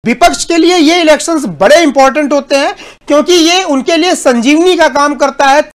विपक्ष के लिए ये इलेक्शंस बड़े इंपॉर्टेंट होते हैं क्योंकि ये उनके लिए संजीवनी का काम करता है।